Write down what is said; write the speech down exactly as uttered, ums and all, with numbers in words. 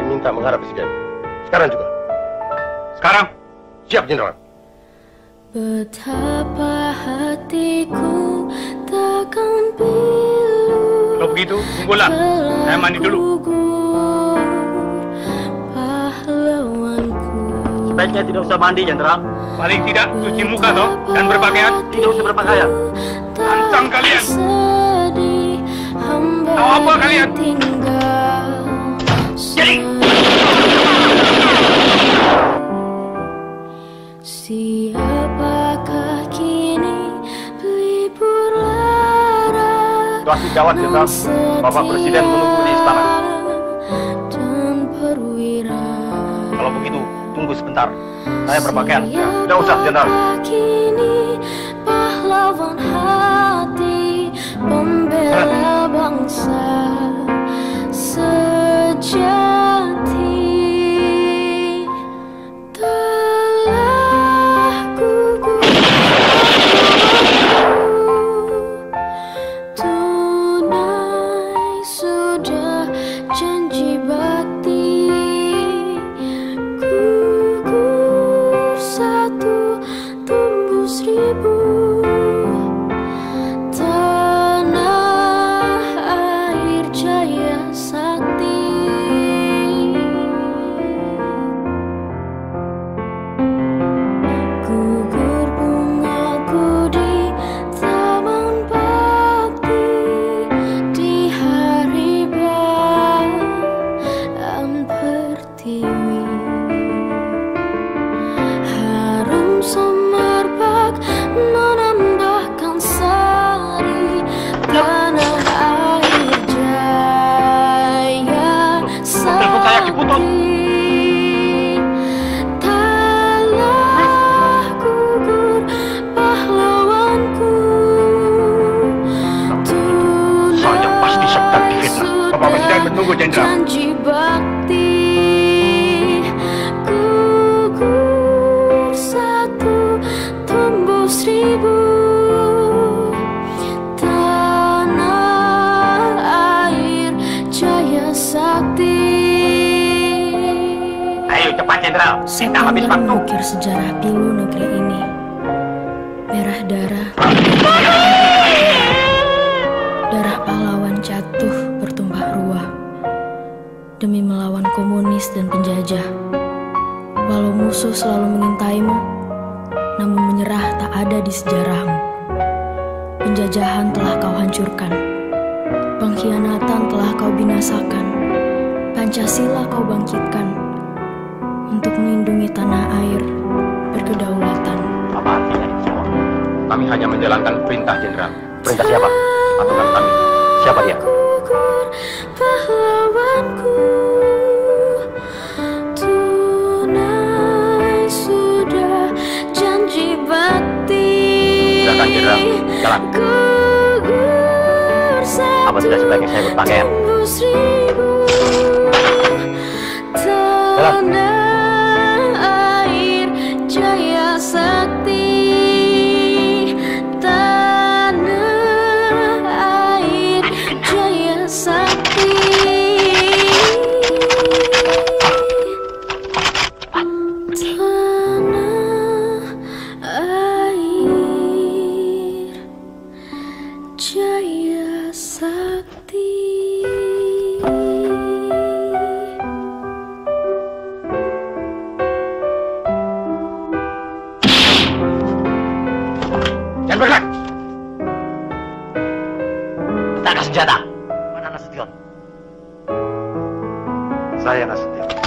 diminta menghadap presiden. Sekarang juga. Sekarang. Siap, Jenderal. Betapa hatiku takkan pilu. Kalau begitu, tunggulah. Saya mandi dulu. Sebaiknya tidak usah mandi, Jenderal. Paling tidak cuci muka toh dan berpakaian. Tidak usah berpakaian. Tantang kalian. Tahu apa kalian? Jadi. Siapakah kini pelipur lara? Situasi gawat, Jenderal. Bapak Presiden menunggu di istana. Dan perwira. Kalau begitu, tunggu sebentar. Saya berpakaian. Ya, tidak usah, Jenderal. Kini pahlawan hati, pembela bangsa sejati. Telah gugur tunai sudah janji bakti. Gugur satu tumbuh seribu. Tanah air jaya sakti. Gugur bungaku di taman bakti di hari bulan pertiwi. Harum semerbak menambahkan sari tanah air jaya sakti. Telah gugur pahlawanku. Saya pasti sedang difitnah. Bapak Presiden menunggu, Jenderal. Janji bakti. Gugur satu tumbuh seribu. Tanah air jaya sakti. Ayo cepat, Jenderal. Saya Kita habis waktu. mengukir sejarah pilu negeri ini. Merah darah. Darah pahlawan jatuh bertumpah ruah demi melawan komunis dan penjajah. Walau musuh selalu mengintaimu, namun menyerah tak ada di sejarahmu. Penjajahan telah kau hancurkan, pengkhianatan telah kau binasakan. Pancasila kau bangkitkan untuk melindungi tanah air berkedaulatan. Apa artinya ini semua? Kami hanya menjalankan perintah, Jenderal. Perintah siapa? Pasukan kami. Siapa dia? Gugur pahlawanku. Tunai sudah janji bakti. Silakan, Jenderal. Jalan. Gugur satu Apa tidak sebaiknya saya berpakaian? tumbuh seribu. Tanah air jaya sakti. Tanah air jaya sakti. Tanah air jaya sakti. Jangan bergerak. Letakkan senjata. Mana Nasution? Saya Nasution.